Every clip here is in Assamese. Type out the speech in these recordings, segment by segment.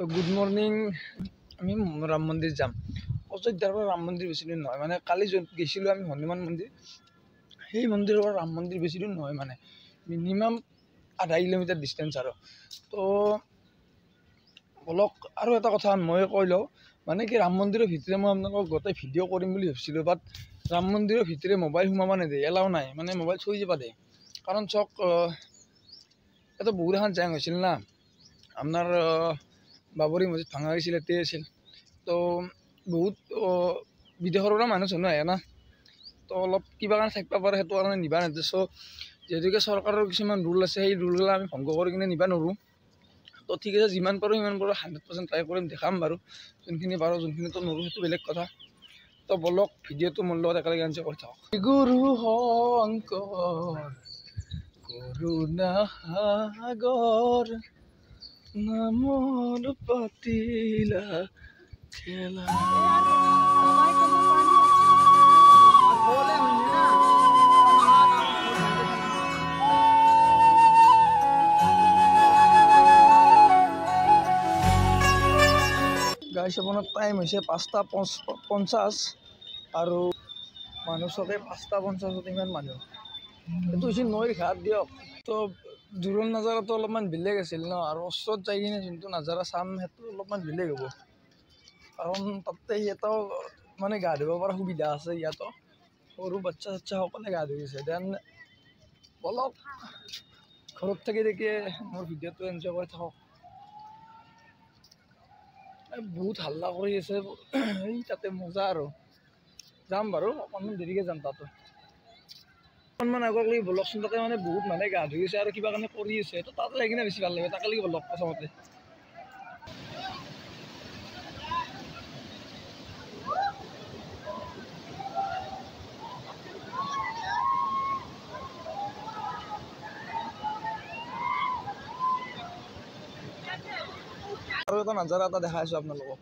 তো গুড মর্নিং। আমি রাম মন্দিৰ যাম। অযোধ্যাৰ পৰা ৰাম মন্দিৰ বেছি দূৰ নহয়, মানে কালি গৈছিলোঁ আমি হনুমান মন্দিৰ, সেই মন্দিৰৰ পৰা ৰাম মন্দিৰ বেছি দূৰ নহয়, মানে মিনিমাম 0.5 কিলোমিটাৰ ডিষ্টেঞ্চ আৰু। তো বলক আৰু এটা কথা মই কৈ লওঁ, মানে কি ৰাম মন্দিৰৰ ভিতৰে মই আপোনালোকক গোটেই ভিডিঅ' কৰিম বুলি ভাবিছিলোঁ, বাট ৰাম মন্দিৰৰ ভিতৰে মোবাইল সোমাব নিদিয়ে, এলাও নাই, মানে মোবাইল থৈ যাব দিয়ে। কাৰণ চাওক এটা বহুত এখন জেং হৈছিল না, আপোনাৰ বাবৰি মছজিদ ভাঙা গৈছিল, এতেই আছিল। তো বহুত বিদেশৰ পৰা মানুহ চানুহ আহে না, তো অলপ কিবা কাৰণে থাকিব পাৰে, সেইটো কাৰণে নিবা নিদিয়ে। চ' যিহেতুকে চৰকাৰৰ কিছুমান ৰুল আছে, সেই ৰুলবিলাক আমি ভংগ কৰি কিনে নিবা নোৱাৰোঁ। তো ঠিক আছে, যিমান পাৰোঁ সিমান পাৰোঁ 100% ট্ৰাই কৰিম, দেখাম বাৰু যোনখিনি পাৰোঁ, যোনখিনিতো নোৱাৰোঁ সেইটো বেলেগ কথা। তো বলক ভিডিঅ'টো মোৰ লগত একেলগে এনজয় কৰি থাকক। গুৰু শংকৰ কৰুণা সাগৰ নামৰ পাতিলা খেলা। গাইছ আপোনাৰ টাইম হৈছে 5:50 আৰু মানুহ চবে 5:50 ইমান মানুহ। এইটো হৈছে নৈৰ ঘাট দিয়ক। তো দূৰৰ নাজাৰাটো অলপমান বেলেগ আছিল ন, আৰু ওচৰত যাই কিনে যোনটো নাজাৰা চাম সেইটো অলপমান বেলেগ হ'ব, কাৰণ তাতে ইয়াতো মানে গা ধুব পৰা সুবিধা আছে, ইয়াতো সৰু বাচ্চা চাচ্চা সকলে গা ধুই আছে। দেন বলক ঘৰত থাকি মোৰ ভিডিঅ'টো এনজয় কৰি থাকক। বহুত হাল্লা কৰি আছে এই তাতে মজা, আৰু যাম বাৰু অকণমান দেৰিকৈ যাম। তাতো অকণমান আগত লাগি বলকচোন, তাতে মানে বহুত মানুহে গা ধুই আছে আৰু কিবা কাৰণে কৰি আছে, তো তাত লাগি কিনে বেছি ভাল লাগে। তাকে লাগি বলক প্ৰথমতে। আৰু এটা নাজাৰা এটা দেখাই আছোঁ আপোনালোকক।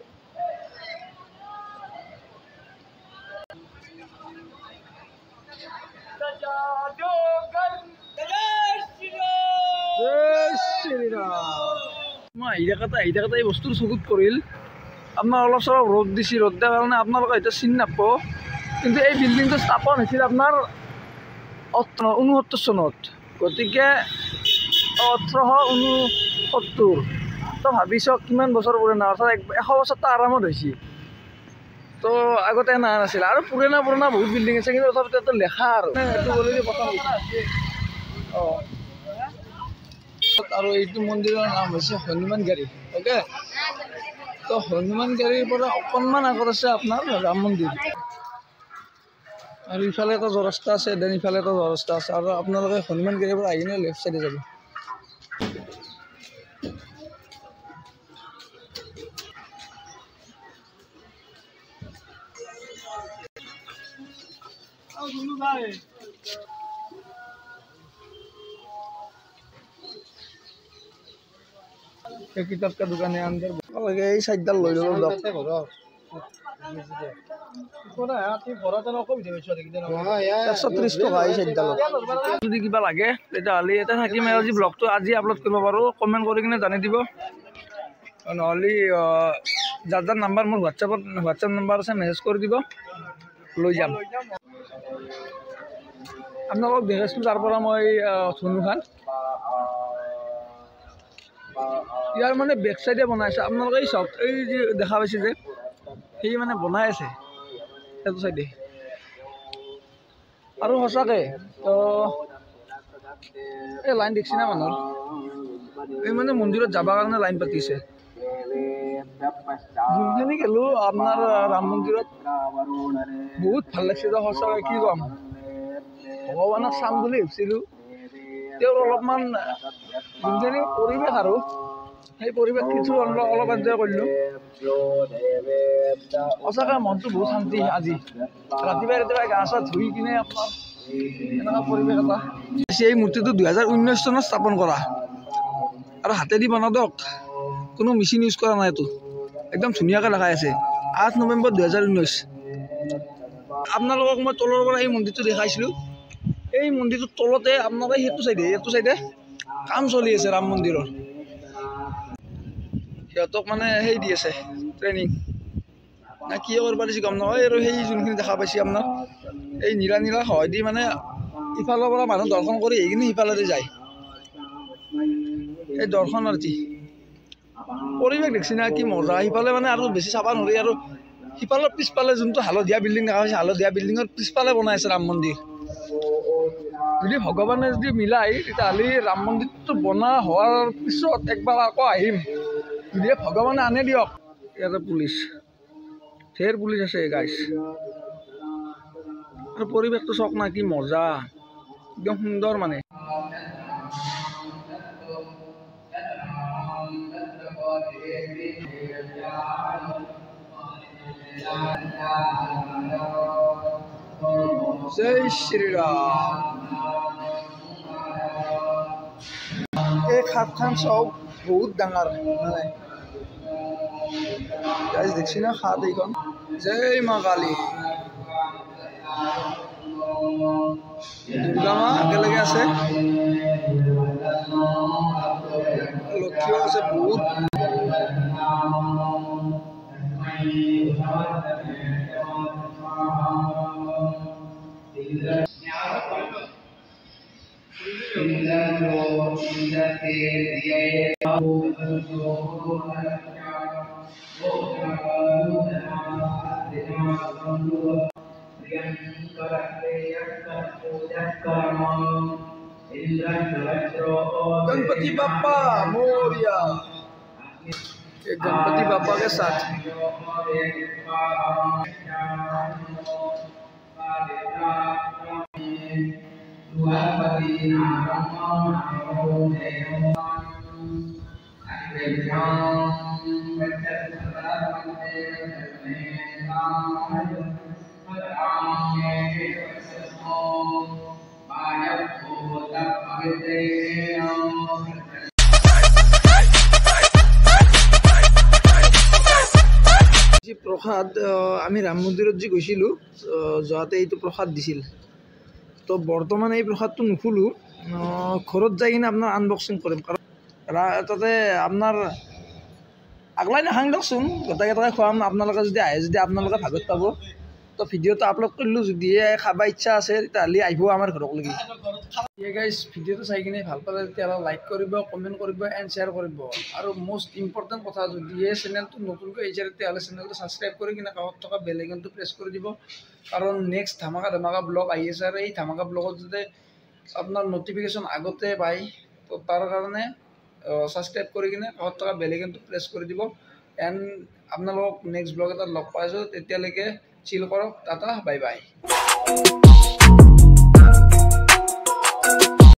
মই আহি থাকোঁতে এই বস্তুৰ চকুত পৰিল। আপোনাৰ অলপ চলপ ৰ'দ দিছে, ৰ'দ দিয়াৰ কাৰণে আপোনালোকে হয়তো চিনি নাপাব, কিন্তু এই বিল্ডিংটো স্থাপন হৈছিল আপোনাৰ 1969 চনত, গতিকে 1869। তো ভাবি চাওক কিমান বছৰ পুৰণা, অৰ্থাৎ 100 বছৰটো আৰামত হৈছে। তো আগতে নাছিল, আৰু পুৰণা বহুত বিল্ডিং আছে, কিন্তু তথাপিতো এটা লেখা আৰু এইটো গ'লে প্ৰথম। অঁ, আৰু এইটো মন্দিৰৰ নাম হৈছে হনুমান গাড়ী। অ'কে, তো হনুমান গাড়ীৰ পৰা অকণমান আগত আছে আপোনাৰ ৰাম মন্দিৰ, আৰু ইফালে এটা জৰস্তা আছে, দেন ইফালে এটা জৰস্তা আছে, আৰু আপোনালোকে হনুমান গাড়ীৰ পৰা আহি কিনে লেফ্ট চাইডে যাব। किताब का दुकान है अंदर, এই সাইডডাল লৈ ল'লো দিয়ক। 130 টকা এই সাইডডালত। যদি কিবা লাগে তেতিয়াহ'লে ইয়াতে থাকিম। আজি ব্লগটো আজি আপলোড কৰিব পাৰোঁ, কমেণ্ট কৰি কিনে জানি দিব। নহ'লে যাৰ যাৰ নাম্বাৰ মোৰ হোৱাটছএপ নাম্বাৰ আছে, মেছেজ কৰি দিব, লৈ যাম। আপোনালোকক দেখাইছিলোঁ তাৰ পৰা মই ধনুখান। ইয়াৰ মানে বেক চাইডে বনাইছে, আপোনালোকে এই চাওক, এই যে দেখা পাইছে যে সেই মানে বনাই আছে সেইটো চাইডে। আৰু সঁচাকৈ তো এই লাইন দেখিছে না মানুহৰ, এই মানে মন্দিৰত যাবৰ কাৰণে লাইন পাতিছে। যোনখিনি গ'লোঁ আপোনাৰ ৰাম মন্দিৰত বহুত ভাল লাগিছে। তো সঁচাকৈ কি ক'ম, ভগৱানক চাম বুলি ভাবিছিলোঁ, তেওঁৰ অলপমান যোনখিনি পৰিৱেশ আৰু সেই পৰিৱেশ কিছু অলপ এনজয় কৰিলোঁ। সঁচাকৈ মনটো বহুত শান্তি। আজি ৰাতিপুৱাই গা চা ধুই কিনে আপোনাৰ এনেকুৱা পৰিৱেশ এটা। এই মূৰ্তিটো 2019 চনত স্থাপন কৰা, আৰু হাতেদি বনাওঁ দিয়ক, কোনো মেচিন ইউজ কৰা নাই। এইটো একদম ধুনীয়াকৈ দেখাই আছে। 8 নৱেম্বৰ 2019। আপোনালোকক মই তলৰ পৰা এই মন্দিৰটো দেখাইছিলোঁ। এই মন্দিৰটোৰ তলতে আপোনালোকে এইটো চাইডে কাম চলি আছে ৰাম মন্দিৰৰ। সিহঁতক মানে সেই দি আছে ট্ৰেইনিং না কি কৰিব দিছে গম নাপায় আৰু সেই যোনখিনি দেখা পাইছে আপোনাৰ এই নীলা নীলা হয় দি মানে ইফালৰ পৰা মানুহ দৰ্শন কৰি আহি কিনে সিফালেদি যায় এই দৰ্শনাৰ্থী পৰিৱেশ দেখছি না কি মজা সিফালে মানে আৰু বেছি চাব নোৱাৰি আৰু সিফালৰ পিছফালে যোনটো হালধীয়া বিল্ডিং দেখা পাইছে হালধীয়া বিল্ডিঙৰ পিছফালে বনাই আছে ৰাম মন্দিৰ যদি ভগৱানে যদি মিলাই তেতিয়াহ'লে ৰাম মন্দিৰটো বনোৱা হোৱাৰ পিছত একবাৰ আকৌ আহিম যদি ভগৱানে আনে দিয়ক ইয়াতে পুলিচ ঢেৰ পুলিচ আছে গাইছ আৰু পৰিৱেশটো চাওক না কি মজা একদম সুন্দৰ মানে জয় শ্ৰীৰাম এই খাটখন চব বহুত ডাঙৰ মানে গাইজ দেখছি না খাট এইখন জয় মা কালী দুৰ্গা মা একেলগে আছে লক্ষীও আছে বহুত गणपति बाप्पा मोरिया गणपति बाप्पा के साथ प्रसाद आमी राम मंदिर जी गई जाते ये प्रसाद दिছিল तो बर्तमान ये प्रसाद तो नुखुलो घर जाए कि अपना आनबक्सिंग करम कारण ताते अपना आगलाई नाखां दियकचोन गोटेकेइटाके खुवाम आपनालोके যদি आए যদি आपनालोके भागत पाब तो भिडिओ तो आपलोड करिलो যদি खाबा इच्छा आछे तेতিয়াह'লে आइब आमार घरकলৈকে गाइज भिडिओ तो चाइ किने ভাল पाले तेতিয়াह'লে लाइक करिब कमेन्ट करिब एंड शेयर करिब और मोस्ट इम्पर्टेन्ट कथा যদি चेनेलটো नतुनকৈ আহিছে তেতিয়াহ'লে चेनेलটো সাবস্ক্राइब কৰি কিনে কাষত থকা বেল আইকনটো প্ৰেছ কৰি দিব কাৰণ নেক্সট ধামাকা ব্লগ আহি আছে আৰু এই ধামাকা ব্লগত যদি আপোনাৰ নটিফিকেশন আগতে পায় তো তাৰ কাৰণে সাবস্ক্রাইব কৰি কিনে কাষত থকা বেল আইকনটো প্ৰেছ কৰি দিব এন্ড আপোনালোকক নেক্সট ব্লগ এটা লগ পাইছো তেতিয়ালৈকে চিল কৰক টাটা বাই বাই